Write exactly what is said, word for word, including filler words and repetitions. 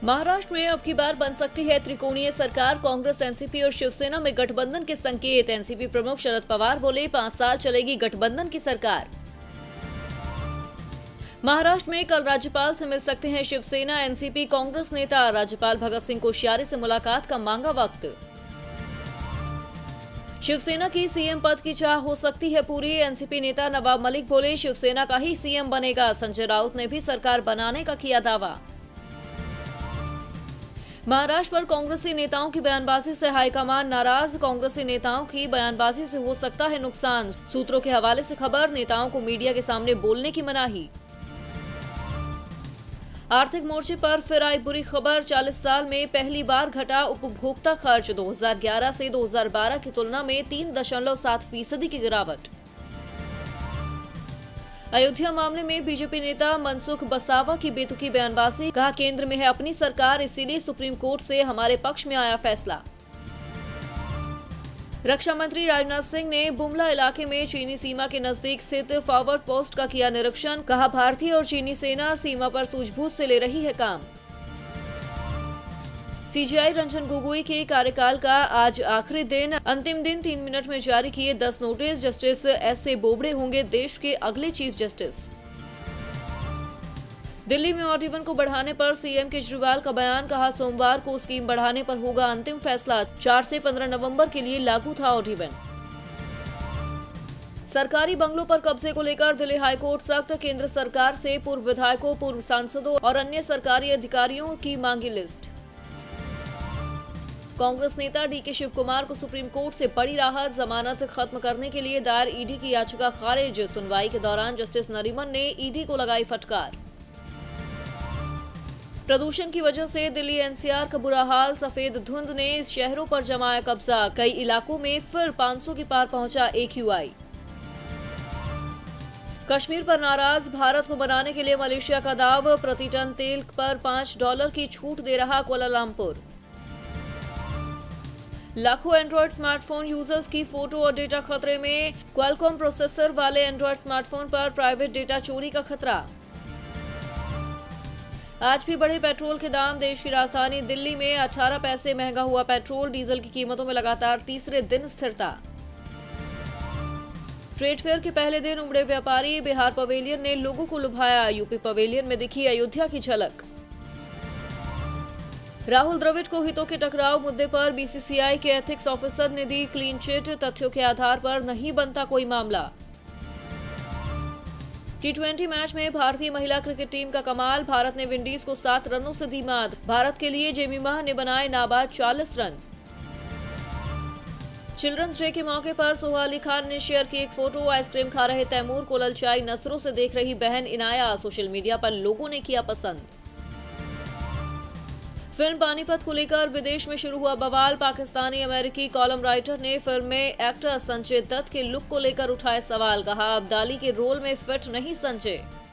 महाराष्ट्र में अब की बार बन सकती है त्रिकोणीय सरकार। कांग्रेस, एनसीपी और शिवसेना में गठबंधन के संकेत। एनसीपी प्रमुख शरद पवार बोले, पांच साल चलेगी गठबंधन की सरकार। महाराष्ट्र में कल राज्यपाल से मिल सकते हैं शिवसेना, एनसीपी, कांग्रेस नेता। राज्यपाल भगत सिंह कोश्यारी से मुलाकात का मांगा वक्त। शिवसेना की सीएम पद की चाह हो सकती है पूरी। एनसीपी नेता नवाब मलिक बोले, शिवसेना का ही सीएम बनेगा। संजय राउत ने भी सरकार बनाने का किया दावा। महाराष्ट्र पर कांग्रेसी नेताओं की बयानबाजी से हाईकमान नाराज। कांग्रेसी नेताओं की बयानबाजी से हो सकता है नुकसान। सूत्रों के हवाले से खबर, नेताओं को मीडिया के सामने बोलने की मनाही। आर्थिक मोर्चे पर फिर आई बुरी खबर। चालीस साल में पहली बार घटा उपभोक्ता खर्च। दो हज़ार ग्यारह से दो हज़ार बारह की तुलना में तीन दशमलव सात फीसदी की गिरावट। अयोध्या मामले में बीजेपी नेता मनसुख बसावा की बेतुकी बयानबाजी। कहा, केंद्र में है अपनी सरकार, इसीलिए सुप्रीम कोर्ट से हमारे पक्ष में आया फैसला। रक्षा मंत्री राजनाथ सिंह ने बुमला इलाके में चीनी सीमा के नजदीक स्थित फॉरवर्ड पोस्ट का किया निरीक्षण। कहा, भारतीय और चीनी सेना सीमा पर सूझबूझ से ले रही है काम। सीजेआई रंजन गोगोई के कार्यकाल का आज आखिरी दिन। अंतिम दिन तीन मिनट में जारी किए दस notice. Justice S A Bobde होंगे देश के अगले चीफ जस्टिस। दिल्ली में ऑड इवन को बढ़ाने पर सीएम केजरीवाल का बयान। कहा, सोमवार को स्कीम बढ़ाने पर होगा अंतिम फैसला। चार से पंद्रह नवंबर के लिए लागू था ऑड इवन। सरकारी बंगलों पर कब्जे को लेकर दिल्ली हाईकोर्ट सख्त। केंद्र सरकार से पूर्व विधायकों, पूर्व सांसदों और अन्य सरकारी अधिकारियों की मांगी लिस्ट। कांग्रेस नेता डीके शिव कुमार को सुप्रीम कोर्ट से बड़ी राहत। जमानत खत्म करने के लिए दायर ईडी की याचिका खारिज। सुनवाई के दौरान जस्टिस नरीमन ने ईडी को लगाई फटकार। प्रदूषण की वजह से दिल्ली एनसीआर का बुरा हाल। सफेद धुंध ने शहरों पर जमाया कब्जा। कई इलाकों में फिर पाँच सौ के पार पहुंचा एक्यूआई। कश्मीर पर नाराज भारत को बनाने के लिए मलेशिया का दाव। प्रति टन तेल पर पांच डॉलर की छूट दे रहा कुआलालंपुर। लाखों एंड्रॉयड स्मार्टफोन यूजर्स की फोटो और डेटा खतरे में। क्वालकॉम प्रोसेसर वाले एंड्रॉयड स्मार्टफोन पर प्राइवेट डेटा चोरी का खतरा। आज भी बढ़े पेट्रोल के दाम। देश की राजधानी दिल्ली में अठारह पैसे महंगा हुआ पेट्रोल। डीजल की कीमतों में लगातार तीसरे दिन स्थिरता। ट्रेड फेयर के पहले दिन उमड़े व्यापारी। बिहार पवेलियन ने लोगों को लुभाया। यूपी पवेलियन में दिखी अयोध्या की झलक। राहुल द्रविड़ को हितों के टकराव मुद्दे पर बीसीसीआई के एथिक्स ऑफिसर ने दी क्लीन चिट। तथ्यों के आधार पर नहीं बनता कोई मामला। टी ट्वेंटी मैच में भारतीय महिला क्रिकेट टीम का कमाल। भारत ने विंडीज को सात रनों से दी मात। भारत के लिए जेमिमा ने बनाए नाबाद चालीस रन। चिल्ड्रंस डे के मौके पर सोहा अली खान ने शेयर की एक फोटो। आइसक्रीम खा रहे तैमूर को ललचाई नजरों से देख रही बहन इनाया। सोशल मीडिया पर लोगों ने किया पसंद। फिल्म पानीपत को लेकर विदेश में शुरू हुआ बवाल। पाकिस्तानी अमेरिकी कॉलम राइटर ने फिल्म में एक्टर संजय दत्त के लुक को लेकर उठाए सवाल। कहा, अब्दाली के रोल में फिट नहीं संजय।